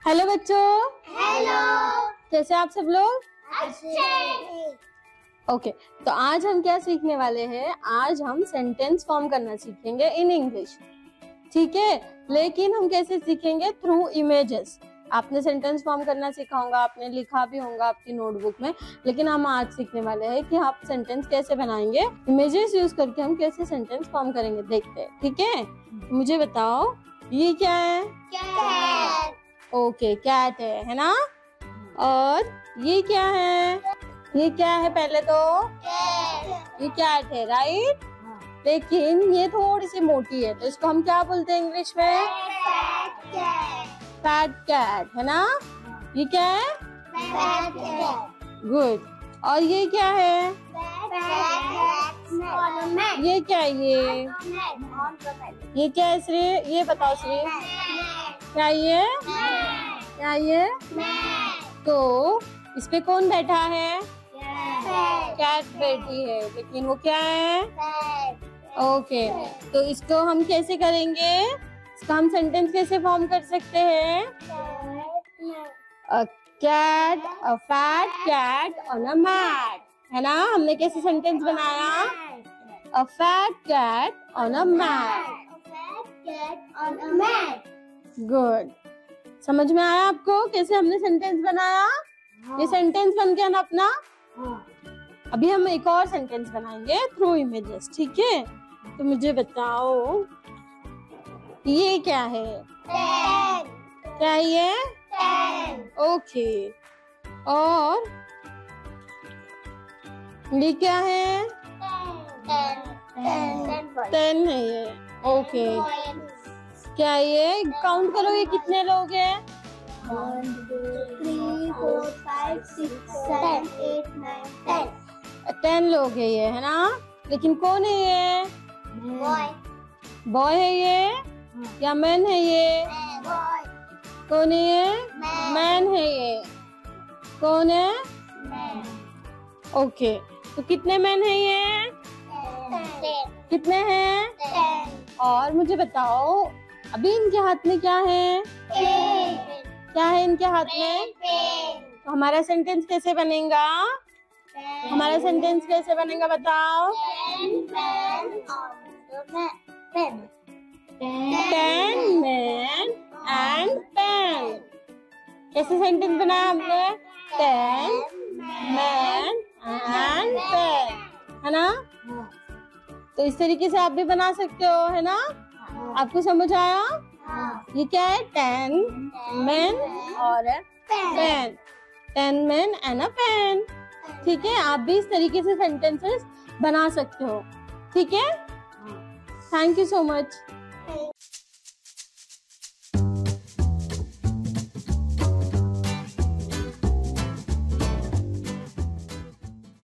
Hello बच्चों। Hello. कैसे आप सब लोग? अच्छे। ओके, तो आज हम क्या सीखने वाले हैं? आज हम सेंटेंस फॉर्म करना सीखेंगे इन इंग्लिश। ठीक है, लेकिन हम कैसे सीखेंगे? Through images. आपने सेंटेंस फॉर्म करना सीखा होगा, आपने लिखा भी होगा आपकी नोटबुक में, लेकिन हम आज सीखने वाले हैं कि आप सेंटेंस कैसे बनाएंगे। इमेजेस यूज करके हम कैसे सेंटेंस फॉर्म करेंगे, देखते हैं। ठीक है, तो मुझे बताओ ये क्या है? कैट। ओके, कैट है ना? और ये क्या है? ये क्या है? पहले तो कैट। ये कैट है, राइट? लेकिन ये थोड़ी सी मोटी है, तो इसको हम क्या बोलते हैं इंग्लिश में? फैट कैट, है ना? ये क्या है? गुड। और ये क्या है? ये क्या है? ये क्या है श्री? ये बताओ श्री, क्या ये? क्या ये? तो इस पे कौन बैठा है? कैट बैठी है, लेकिन वो क्या है? ओके, तो इसको हम कैसे करेंगे? इसका हम सेंटेंस कैसे फॉर्म कर सकते हैं? A cat, a fat cat on a mat, है ना? हमने कैसे सेंटेंस बनाया? A fat cat on a mat. Good. समझ में आया आपको कैसे हमने सेंटेंस बनाया? ये सेंटेंस बन गया ना अपना। अभी हम एक और सेंटेंस बनाएंगे थ्रू इमेजेस, ठीक है? तो मुझे बताओ ये क्या है? क्या है ये? ओके, और ये क्या है? 10 है ये। ओके, क्या ये? काउंट करो, ये कितने लोग हैं? 1 2 3 4 5 6 7 8 9 10 10 लोग है ये, है ना? लेकिन कौन है ये? बॉय है ये या मैन है ये? कौन है ये? मैन है ये। कौन है? ओके, तो कितने मैन है ये? कितने हैं? और मुझे बताओ अभी इनके हाथ में क्या है? क्या है इनके हाथ में? तो हमारा सेंटेंस कैसे बनेगा? हमारा सेंटेंस कैसे बनेगा बताओ? 10 men and pen। कैसे सेंटेंस बनाया हमने? 10 men and pen, है ना? तो इस तरीके से आप भी बना सकते हो, है ना? आपको समझ आया? ये क्या है? 10 men और pen। 10 men and a pen। ठीक है, आप भी इस तरीके से सेंटेंसेस बना सकते हो। ठीक है, थैंक यू सो मच।